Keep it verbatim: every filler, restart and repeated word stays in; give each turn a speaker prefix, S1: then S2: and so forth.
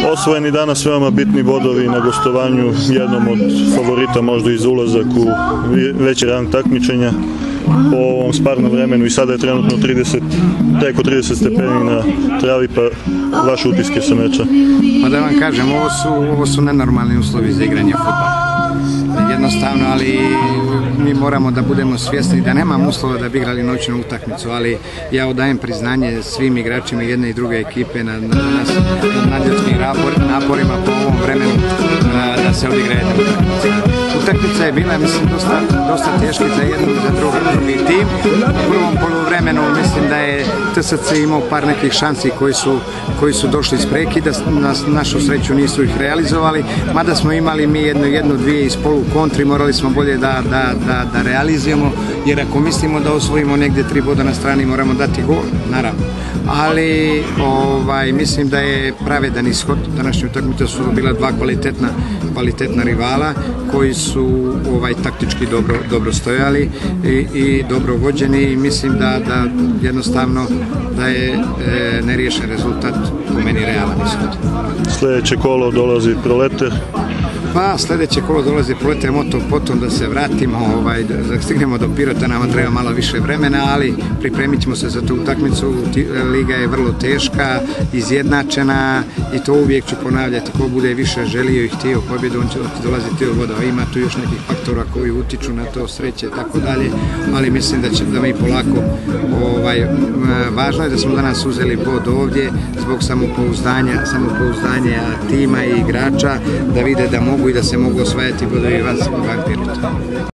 S1: Osvojeni danas veoma bitni bodovi na gostovanju, jednom od favorita možda i za ulazak u veći rang takmičenja po ovom sparnom vremenu i sada je trenutno trideset, preko trideset stepeni na travi, pa vaše utiske sa meča.
S2: Pa da vam kažem, ovo su, ovo su nenormalni uslovi za igranje fudbala. Jednostavno, ali mi moramo da budemo svjesni da nemam uslova da bi igrali noćnu utakmicu, ali ja odajem priznanje svim igračima jedne i druge ekipe na, na, na nadljudskim naporima po ovom vremenu da, da se odigra jedna utakmica. Utakmica je bila, mislim, dosta, dosta teška za jedan i za drugi, drugi tim. U prvom poluvremenu mislim da je T S C imao par nekih šansi koji su, koji su došli iz prekida, na našu sreću nisu ih realizovali, mada smo imali mi jednu, jednu, dvije iz polu kontri, morali smo bolje da, da, da, da realizujemo, jer ako mislimo da osvojimo negdje tri boda na strani, moramo dati gol, naravno. Ali ovaj, mislim da je pravedan ishod. Današnja utakmica su bila dva kvalitetna, kvalitetna rivala koji su ovaj, taktički dobro, dobro stojali i, i dobro vođeni i mislim da, da jednostavno da je e, neriješen rezultat po meni realan ishod.
S1: Sljedeće kolo dolazi Proleter.
S2: Pa sljedeće kolo dolazi Proleter, motom potom da se vratimo, ovaj, da stignemo do Pirota, nama treba malo više vremena, ali pripremit ćemo se za tu utakmicu. Liga je vrlo teška, izjednačena i to uvijek ću ponavljati, ko bude više želio i htio pobjedu, on će dolaziti od voda. Ima tu još nekih faktora koji utiču na to, sreće i tako dalje, ali mislim da će da mi polako, ovaj, važno je da smo danas uzeli bod ovdje zbog samopouzdanja, samopouzdanja tima i igrača, da vide da mogu i da se mogu osvajati bodovi van Pirota.